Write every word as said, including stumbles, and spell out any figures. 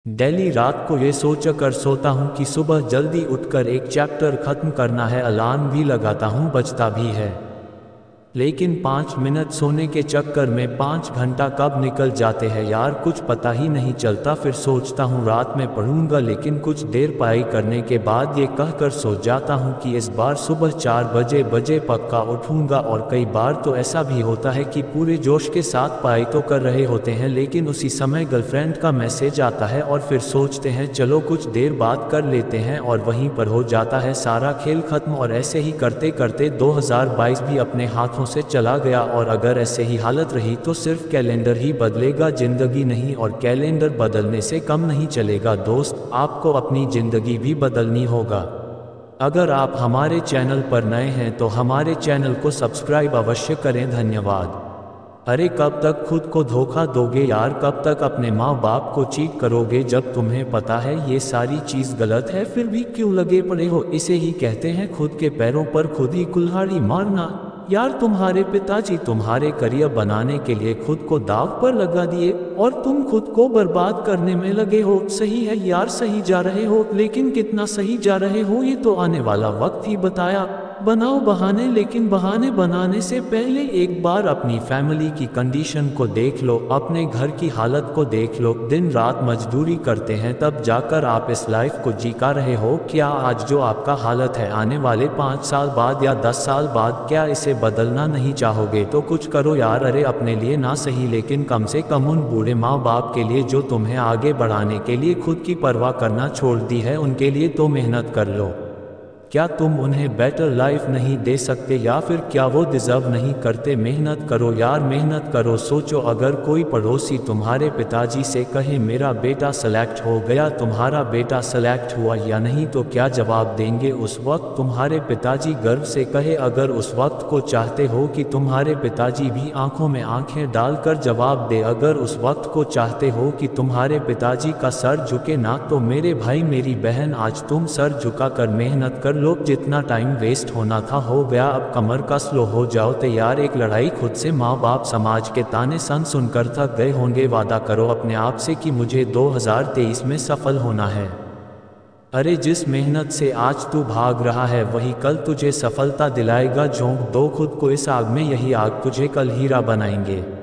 Daily रात को ये सोच कर सोता हूँ कि सुबह जल्दी उठकर एक चैप्टर खत्म करना है। अलार्म भी लगाता हूँ, बजता भी है, लेकिन पाँच मिनट सोने के चक्कर में पाँच घंटा कब निकल जाते हैं यार, कुछ पता ही नहीं चलता। फिर सोचता हूँ रात में पढ़ूंगा, लेकिन कुछ देर पढ़ाई करने के बाद ये कहकर सो जाता हूँ कि इस बार सुबह चार बजे बजे पक्का उठूंगा। और कई बार तो ऐसा भी होता है कि पूरे जोश के साथ पढ़ाई तो कर रहे होते हैं, लेकिन उसी समय गर्लफ्रेंड का मैसेज आता है और फिर सोचते हैं चलो कुछ देर बाद कर लेते हैं, और वहीं पर हो जाता है सारा खेल खत्म। और ऐसे ही करते करते दो हज़ार बाईस भी अपने हाथों से चला गया। और अगर ऐसे ही हालत रही तो सिर्फ कैलेंडर ही बदलेगा, जिंदगी नहीं, और कैलेंडर बदलने से कम नहीं चलेगा दोस्त, आपको अपनी जिंदगी भी बदलनी होगा। अगर आप हमारे चैनल पर नए हैं तो हमारे चैनल को सब्सक्राइब अवश्य करें, धन्यवाद। अरे कब तक खुद को धोखा दोगे यार, कब तक अपने माँ बाप को चीट करोगे जब तुम्हें पता है ये सारी चीज़ गलत है, फिर भी क्यों लगे पड़े हो। इसे ही कहते हैं खुद के पैरों पर खुद ही कुल्हाड़ी मारना। यार तुम्हारे पिताजी तुम्हारे करियर बनाने के लिए खुद को दांव पर लगा दिए और तुम खुद को बर्बाद करने में लगे हो। सही है यार, सही जा रहे हो, लेकिन कितना सही जा रहे हो ये तो आने वाला वक्त ही बताया। बनाओ बहाने, लेकिन बहाने बनाने से पहले एक बार अपनी फैमिली की कंडीशन को देख लो, अपने घर की हालत को देख लो। दिन रात मजदूरी करते हैं तब जाकर आप इस लाइफ को जीका रहे हो। क्या आज जो आपका हालत है आने वाले पाँच साल बाद या दस साल बाद क्या इसे बदलना नहीं चाहोगे? तो कुछ करो यार। अरे अपने लिए ना सही, लेकिन कम से कम उन बूढ़े माँ बाप के लिए जो तुम्हें आगे बढ़ाने के लिए खुद की परवाह करना छोड़ दी है, उनके लिए तो मेहनत कर लो। क्या तुम उन्हें बेटर लाइफ नहीं दे सकते, या फिर क्या वो डिज़र्व नहीं करते? मेहनत करो यार, मेहनत करो। सोचो अगर कोई पड़ोसी तुम्हारे पिताजी से कहे मेरा बेटा सेलेक्ट हो गया, तुम्हारा बेटा सेलेक्ट हुआ या नहीं, तो क्या जवाब देंगे उस वक्त? तुम्हारे पिताजी गर्व से कहे, अगर उस वक्त को चाहते हो कि तुम्हारे पिताजी भी आंखों में आंखें डालकर जवाब दे, अगर उस वक्त को चाहते हो कि तुम्हारे पिताजी का सर झुके ना, तो मेरे भाई मेरी बहन आज तुम सर झुकाकर मेहनत कर लो। जितना टाइम वेस्ट होना था हो गया, अब कमर कस लो, हो जाओ तैयार। एक लड़ाई खुद से, माँ बाप समाज के ताने सन सुनकर थक गए होंगे। वादा करो अपने आप से कि मुझे दो हज़ार तेईस में सफल होना है। अरे जिस मेहनत से आज तू भाग रहा है वही कल तुझे सफलता दिलाएगा। झोंक दो खुद को इस आग में, यही आग तुझे कल हीरा बनाएंगे।